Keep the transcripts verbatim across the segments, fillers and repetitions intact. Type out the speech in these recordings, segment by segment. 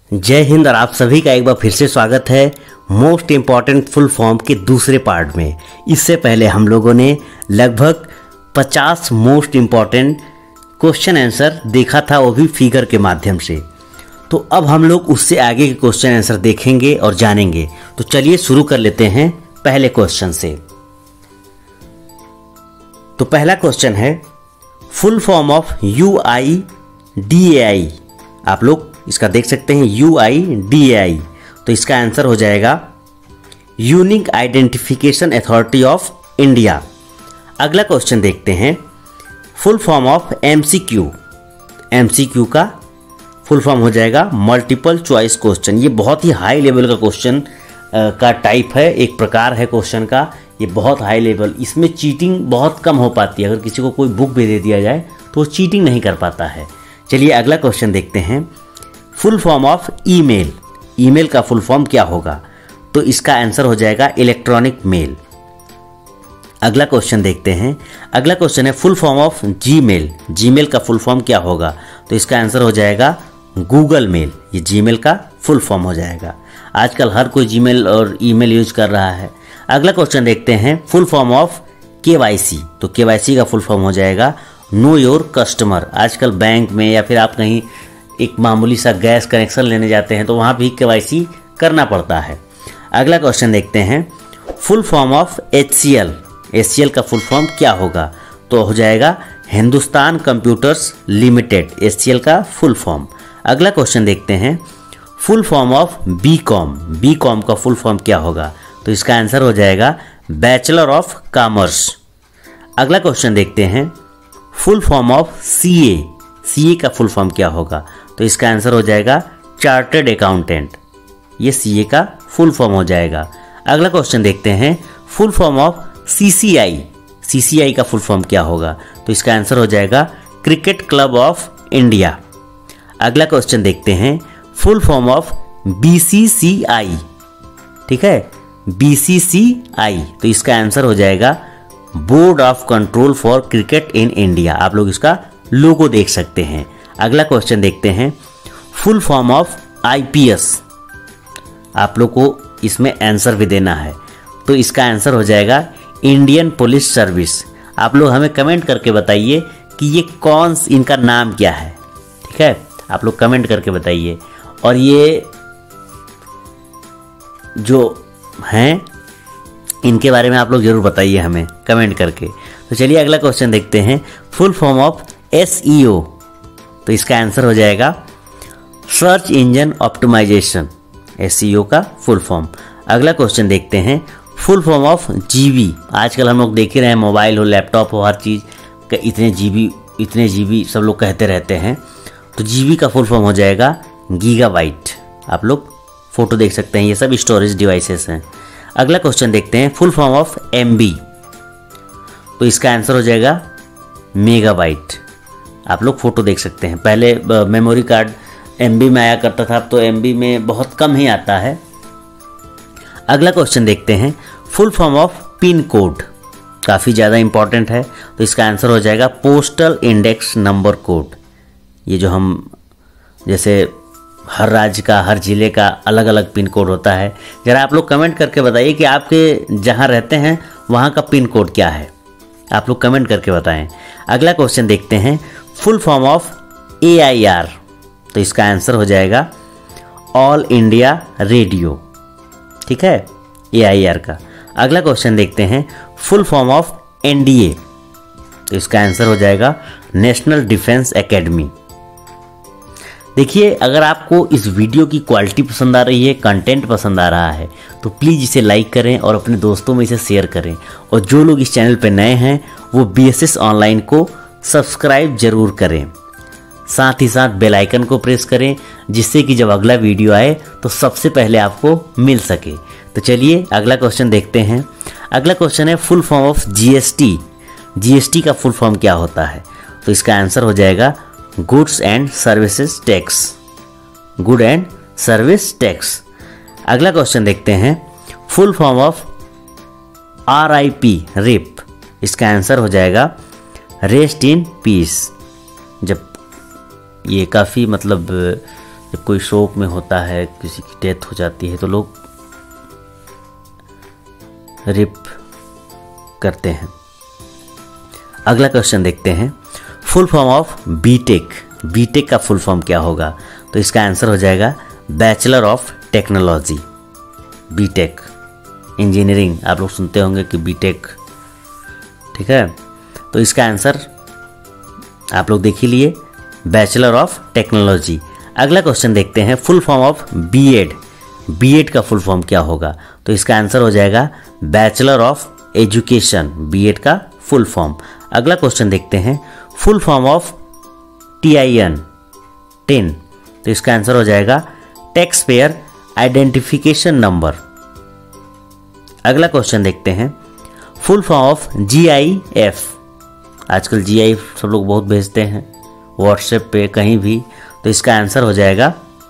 जय हिंद और आप सभी का एक बार फिर से स्वागत है मोस्ट इम्पॉर्टेंट फुल फॉर्म के दूसरे पार्ट में। इससे पहले हम लोगों ने लगभग पचास मोस्ट इम्पॉर्टेंट क्वेश्चन आंसर देखा था, वो भी फिगर के माध्यम से। तो अब हम लोग उससे आगे के क्वेश्चन आंसर देखेंगे और जानेंगे। तो चलिए शुरू कर लेते हैं पहले क्वेश्चन से। तो पहला क्वेश्चन है full form of U I D A I. आप लोग इसका देख सकते हैं यू आई डी ए आई। तो इसका आंसर हो जाएगा unique identification authority of India. अगला क्वेश्चन देखते हैं full form of M C Q. M C Q का फुल फॉर्म हो जाएगा मल्टीपल चॉइस क्वेश्चन। ये बहुत ही हाई लेवल का क्वेश्चन का टाइप है, एक प्रकार है क्वेश्चन का। ये बहुत हाई लेवल, इसमें चीटिंग बहुत कम हो पाती है। अगर किसी को कोई बुक भी दे दिया जाए तो वो चीटिंग नहीं कर पाता है। चलिए अगला क्वेश्चन देखते हैं full form of email. Email का फुल फॉर्म क्या होगा? तो इसका आंसर हो जाएगा इलेक्ट्रॉनिक मेल। अगला क्वेश्चन देखते हैं। अगला क्वेश्चन है full form of Gmail. Gmail का फुल फॉर्म क्या होगा? तो इसका आंसर हो जाएगा गूगल मेल। ये जीमेल का फुल फॉर्म हो जाएगा। आजकल हर कोई जीमेल और ईमेल यूज कर रहा है। अगला क्वेश्चन देखते हैं full form of K Y C. तो के वाई सी का फुल फॉर्म हो जाएगा नो योर कस्टमर। आजकल बैंक में या फिर आप कहीं एक मामूली सा गैस कनेक्शन लेने जाते हैं तो वहाँ भी के वाई सी करना पड़ता है। अगला क्वेश्चन देखते हैं full form of H C L. H C L का फुल फॉर्म क्या होगा? तो हो जाएगा Hindustan computers limited. H C L का फुल फॉर्म। अगला क्वेश्चन देखते हैं full form of B com. B com का फुल फॉर्म क्या होगा? तो इसका आंसर हो जाएगा बैचलर ऑफ कॉमर्स। अगला क्वेश्चन देखते हैं full form of C A. C A का फुल फॉर्म क्या होगा? तो इसका आंसर हो जाएगा चार्टर्ड अकाउंटेंट। ये सी ए का फुल फॉर्म हो जाएगा। अगला क्वेश्चन देखते हैं full form of C C I. C C I का फुल फॉर्म क्या होगा? तो इसका आंसर हो जाएगा क्रिकेट क्लब ऑफ इंडिया। अगला क्वेश्चन देखते हैं full form of B C C I. ठीक है, बी सी सी आई। तो इसका आंसर हो जाएगा board of control for cricket in India. आप लोग इसका लोगो देख सकते हैं। अगला क्वेश्चन देखते हैं full form of I P S. आप लोग को इसमें आंसर भी देना है। तो इसका आंसर हो जाएगा इंडियन पुलिस सर्विस। आप लोग हमें कमेंट करके बताइए कि ये कौन, इनका नाम क्या है। ठीक है, आप लोग कमेंट करके बताइए। और ये जो हैं इनके बारे में आप लोग जरूर बताइए हमें कमेंट करके। तो चलिए अगला क्वेश्चन देखते हैं full form of S E O. तो इसका आंसर हो जाएगा search engine optimisation. S E O का फुल फॉर्म। अगला क्वेश्चन देखते हैं full form of G B. आजकल हम लोग देख ही रहे हैं, मोबाइल हो लैपटॉप हो हर चीज़ का इतने जी बी इतने जी बी सब लोग कहते रहते हैं। तो जी बी का फुल फॉर्म हो जाएगा गीगाबाइट। आप लोग फोटो देख सकते हैं, ये सब स्टोरेज डिवाइसेस हैं। अगला क्वेश्चन देखते हैं full form of M B. तो इसका आंसर हो जाएगा मेगाबाइट। आप लोग फोटो देख सकते हैं। पहले मेमोरी कार्ड एम बी में आया करता था, अब तो एम बी में बहुत कम ही आता है। अगला क्वेश्चन देखते हैं full form of pin code. काफ़ी ज़्यादा इंपॉर्टेंट है। तो इसका आंसर हो जाएगा पोस्टल इंडेक्स नंबर कोड। ये जो हम जैसे हर राज्य का, हर ज़िले का अलग अलग पिन कोड होता है। ज़रा आप लोग कमेंट करके बताइए कि आपके जहाँ रहते हैं वहाँ का पिन कोड क्या है। आप लोग कमेंट करके बताएं। अगला क्वेश्चन देखते हैं full form of A I R. तो इसका आंसर हो जाएगा ऑल इंडिया रेडियो। ठीक है, ए आई आर का। अगला क्वेश्चन देखते हैं full form of N D A. तो इसका आंसर हो जाएगा नेशनल डिफेंस एकेडमी। देखिए, अगर आपको इस वीडियो की क्वालिटी पसंद आ रही है, कंटेंट पसंद आ रहा है, तो प्लीज़ इसे लाइक करें और अपने दोस्तों में इसे शेयर करें। और जो लोग इस चैनल पर नए हैं वो बी एस एस ऑनलाइन को सब्सक्राइब जरूर करें। साथ ही साथ बेल आइकन को प्रेस करें, जिससे कि जब अगला वीडियो आए तो सबसे पहले आपको मिल सके। तो चलिए अगला क्वेश्चन देखते हैं। अगला क्वेश्चन है full form of G S T. G S T का फुल फॉर्म क्या होता है? तो इसका आंसर हो जाएगा goods and services tax. Good and service tax. अगला क्वेश्चन देखते हैं full form of R I P rip. इसका आंसर हो जाएगा रेस्ट इन पीस। जब ये काफ़ी मतलब जब कोई शोक में होता है, किसी की डेथ हो जाती है, तो लोग रिप करते हैं। अगला क्वेश्चन देखते हैं, full form of BTech. BTech का फुल फॉर्म क्या होगा? तो इसका आंसर हो जाएगा bachelor of technology. BTech engineering, आप लोग सुनते होंगे कि बीटेक, ठीक है। तो इसका आंसर आप लोग देख ही लिए, बैचलर ऑफ टेक्नोलॉजी। अगला क्वेश्चन देखते हैं, full form of BEd. BEd का फुल फॉर्म क्या होगा? तो इसका आंसर हो जाएगा बैचलर ऑफ एजुकेशन, बीएड का फुल फॉर्म। अगला क्वेश्चन देखते हैं, full form of TIN, tin. तो इसका आंसर हो जाएगा टैक्स पेयर आइडेंटिफिकेशन नंबर। अगला क्वेश्चन देखते हैं, फुल फॉर्म ऑफ जीआईएफ। आजकल जीआई सब लोग बहुत भेजते हैं व्हाट्सएप पे, कहीं भी। तो इसका आंसर हो जाएगा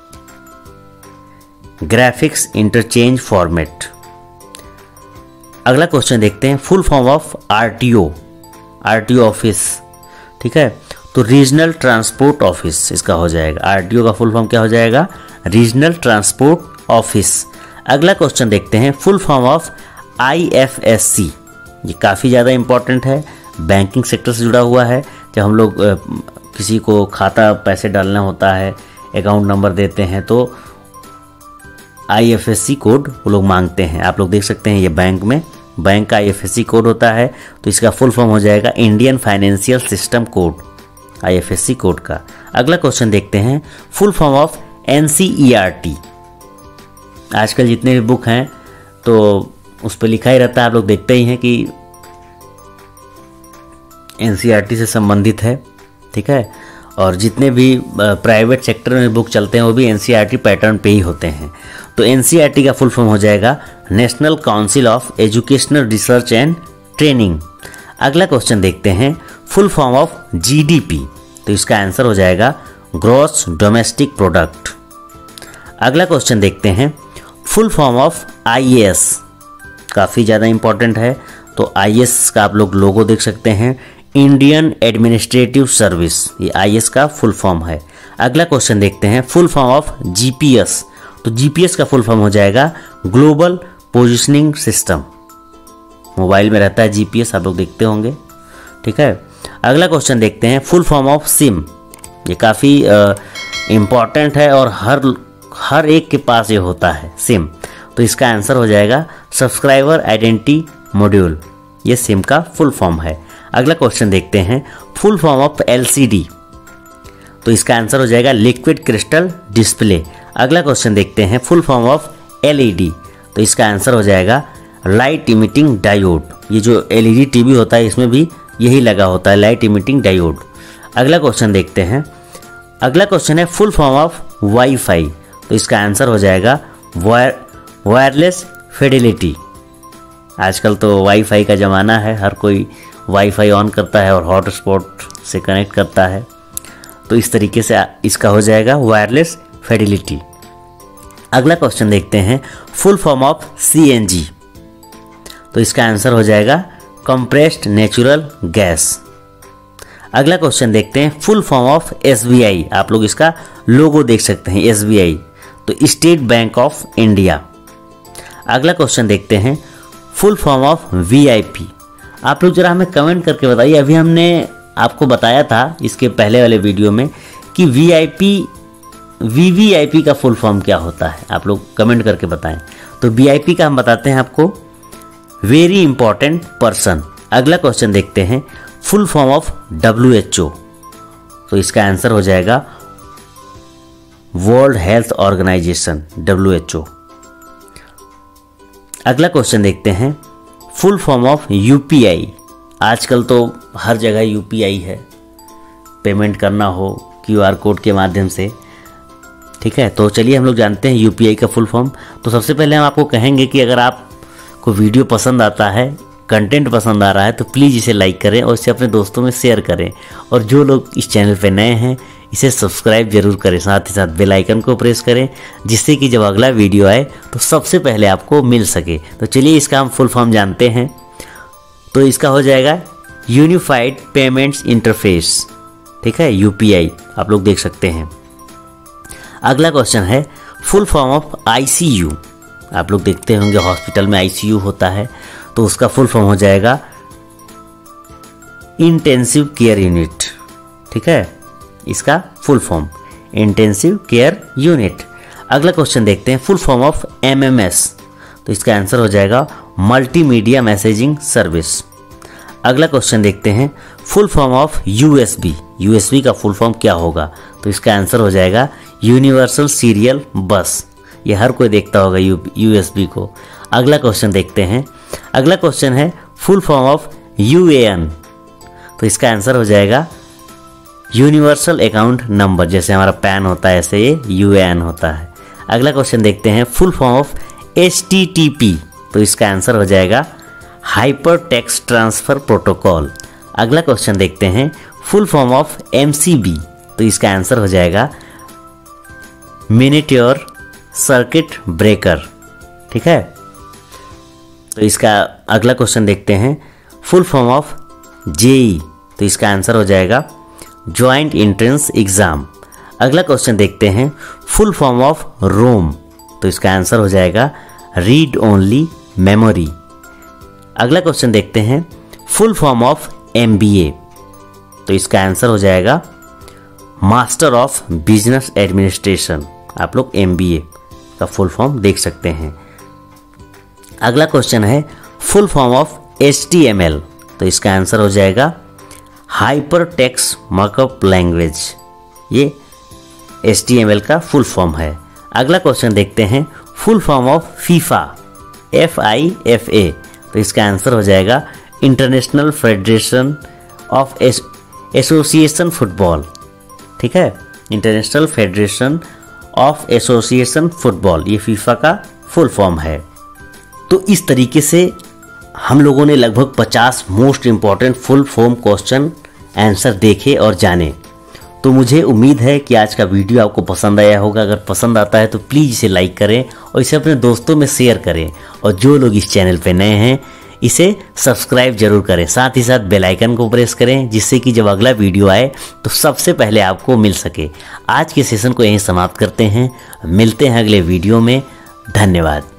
ग्राफिक्स इंटरचेंज फॉर्मेट। अगला क्वेश्चन देखते हैं, full form of RTO. RTO office, ठीक है। तो रीजनल ट्रांसपोर्ट ऑफिस इसका हो जाएगा। आरटीओ का फुल फॉर्म क्या हो जाएगा? Regional transport office. अगला क्वेश्चन देखते हैं, फुल फॉर्म ऑफ आईएफएससी। ये काफ़ी ज़्यादा इंपॉर्टेंट है, बैंकिंग सेक्टर से जुड़ा हुआ है। जब हम लोग किसी को खाता पैसे डालना होता है, अकाउंट नंबर देते हैं, तो आईएफएससी कोड वो लोग मांगते हैं। आप लोग देख सकते हैं ये बैंक में बैंक का आईएफएससी कोड होता है। तो इसका फुल फॉर्म हो जाएगा Indian financial system code, IFSC code का। अगला क्वेश्चन देखते हैं, फुल फॉर्म ऑफ एनसीईआरटी। आजकल जितने भी बुक हैं तो उस पर लिखा ही रहता है, आप लोग देखते ही हैं कि एनसीईआरटी से संबंधित है, ठीक है। और जितने भी प्राइवेट सेक्टर में बुक चलते हैं वो भी एनसीईआरटी पैटर्न पे ही होते हैं। तो एनसीईआरटी का फुल फॉर्म हो जाएगा national council of educational research and training. अगला क्वेश्चन देखते हैं, फुल फॉर्म ऑफ जीडीपी। तो इसका आंसर हो जाएगा ग्रॉस डोमेस्टिक प्रोडक्ट। अगला क्वेश्चन देखते हैं, फुल फॉर्म ऑफ आईएएस। काफ़ी ज़्यादा इंपॉर्टेंट है। तो आईएएस का आप लोग लोगो देख सकते हैं, इंडियन एडमिनिस्ट्रेटिव सर्विस, ये आईएएस का फुल फॉर्म है। अगला क्वेश्चन देखते हैं, फुल फॉर्म ऑफ जीपीएस। तो जीपीएस का फुल फॉर्म हो जाएगा ग्लोबल पोजिशनिंग सिस्टम। मोबाइल में रहता है जीपीएस, आप लोग देखते होंगे, ठीक है। अगला क्वेश्चन देखते हैं, फुल फॉर्म ऑफ सिम। ये काफ़ी इम्पॉर्टेंट है और हर हर एक के पास ये होता है, सिम। तो इसका आंसर हो जाएगा सब्सक्राइबर आइडेंटिटी मॉड्यूल, ये सिम का फुल फॉर्म है। अगला क्वेश्चन देखते हैं, फुल फॉर्म ऑफ एलसीडी। तो इसका आंसर हो जाएगा लिक्विड क्रिस्टल डिस्प्ले। अगला क्वेश्चन देखते हैं, फुल फॉर्म ऑफ एलईडी। तो इसका आंसर हो जाएगा लाइट इमिटिंग डायोड। ये जो एलईडी टीवी होता है इसमें भी यही लगा होता है, लाइट इमिटिंग डायोड। अगला क्वेश्चन देखते हैं, अगला क्वेश्चन है फुल फॉर्म ऑफ वाईफाई। तो इसका आंसर हो जाएगा वायर वायरलेस फिडेलिटी। आजकल तो वाईफाई का ज़माना है, हर कोई वाईफाई ऑन करता है और हॉटस्पॉट से कनेक्ट करता है। तो इस तरीके से इसका हो जाएगा वायरलेस फिडेलिटी। अगला क्वेश्चन देखते हैं, फुल फॉर्म ऑफ सीएनजी। तो इसका आंसर हो जाएगा कंप्रेस्ड नेचुरल गैस। अगला क्वेश्चन देखते हैं, फुल फॉर्म ऑफ एसबीआई। आप लोग इसका लोगो देख सकते हैं, एसबीआई, तो स्टेट बैंक ऑफ इंडिया। अगला क्वेश्चन देखते हैं, फुल फॉर्म ऑफ वीआईपी। आप लोग जरा हमें कमेंट करके बताइए। अभी हमने आपको बताया था इसके पहले वाले वीडियो में कि वीआईपी वीवीआईपी का फुल फॉर्म क्या होता है, आप लोग कमेंट करके बताएं। तो वीआईपी का हम बताते हैं आपको, वेरी इंपॉर्टेंट पर्सन। अगला क्वेश्चन देखते हैं, फुल फॉर्म ऑफ डब्ल्यूएचओ। तो इसका आंसर हो जाएगा वर्ल्ड हेल्थ ऑर्गेनाइजेशन, डब्ल्यूएचओ। अगला क्वेश्चन देखते हैं, फुल फॉर्म ऑफ यूपीआई। आजकल तो हर जगह यूपीआई है, पेमेंट करना हो क्यूआर कोड के माध्यम से, ठीक है। तो चलिए हम लोग जानते हैं यूपीआई का फुल फॉर्म। तो सबसे पहले हम आपको कहेंगे कि अगर आपको वीडियो पसंद आता है, कंटेंट पसंद आ रहा है, तो प्लीज़ इसे लाइक करें और इसे अपने दोस्तों में शेयर करें। और जो लोग इस चैनल पर नए हैं इसे सब्सक्राइब जरूर करें, साथ ही साथ बेल आइकन को प्रेस करें, जिससे कि जब अगला वीडियो आए तो सबसे पहले आपको मिल सके। तो चलिए इसका हम फुल फॉर्म जानते हैं। तो इसका हो जाएगा यूनिफाइड पेमेंट्स इंटरफेस, ठीक है, यूपीआई, आप लोग देख सकते हैं। अगला क्वेश्चन है फुल फॉर्म ऑफ आईसीयू। आप लोग देखते होंगे हॉस्पिटल में आईसीयू होता है, तो उसका फुल फॉर्म हो जाएगा इंटेंसिव केयर यूनिट। ठीक है, इसका full form intensive care unit. अगला क्वेश्चन देखते हैं फुल फॉर्म ऑफ एमएमएस, तो इसका आंसर हो जाएगा मल्टीमीडिया मैसेजिंग सर्विस। अगला क्वेश्चन देखते हैं full form of USB. USB का फुल फॉर्म क्या होगा, तो इसका आंसर हो जाएगा यूनिवर्सल सीरियल बस। ये हर कोई देखता होगा यू यूएसबी को। अगला क्वेश्चन देखते हैं, अगला क्वेश्चन है फुल फॉर्म ऑफ यूएएन, तो इसका आंसर हो जाएगा यूनिवर्सल अकाउंट नंबर। जैसे हमारा पैन होता है ऐसे ये यूएएन होता है। अगला क्वेश्चन देखते हैं फुल फॉर्म ऑफ एचटीटीपी, तो इसका आंसर हो जाएगा हाइपर टेक्स्ट ट्रांसफर प्रोटोकॉल। अगला क्वेश्चन देखते हैं फुल फॉर्म ऑफ एमसीबी, तो इसका आंसर हो जाएगा मिनिट्योर सर्किट ब्रेकर। ठीक है, तो इसका अगला क्वेश्चन देखते हैं फुल फॉर्म ऑफ जेई, तो इसका आंसर हो जाएगा ज्वाइंट एंट्रेंस एग्जाम। अगला क्वेश्चन देखते हैं फुल फॉर्म ऑफ रोम, तो इसका आंसर हो जाएगा रीड ओनली मेमोरी। अगला क्वेश्चन देखते हैं फुल फॉर्म ऑफ एमबीए, तो इसका आंसर हो जाएगा मास्टर ऑफ बिजनेस एडमिनिस्ट्रेशन। आप लोग एमबीए का फुल फॉर्म देख सकते हैं। अगला क्वेश्चन है फुल फॉर्म ऑफ एचटीएमएल, तो इसका आंसर हो जाएगा हाइपर टेक्स्ट मार्कअप लैंग्वेज। ये एचटीएमएल का फुल फॉर्म है। अगला क्वेश्चन देखते हैं full form of FIFA, F I F A, तो इसका आंसर हो जाएगा international federation of association football. ठीक है, international federation of association football, ये फीफा का फुल फॉर्म है। तो इस तरीके से हम लोगों ने लगभग पचास most important full form question answer देखे और जाने। तो मुझे उम्मीद है कि आज का वीडियो आपको पसंद आया होगा। अगर पसंद आता है तो प्लीज़ इसे लाइक करें और इसे अपने दोस्तों में शेयर करें, और जो लोग इस चैनल पर नए हैं इसे सब्सक्राइब जरूर करें। साथ ही साथ बेल आइकन को प्रेस करें, जिससे कि जब अगला वीडियो आए तो सबसे पहले आपको मिल सके। आज के सेशन को यहीं समाप्त करते हैं, मिलते हैं अगले वीडियो में। धन्यवाद।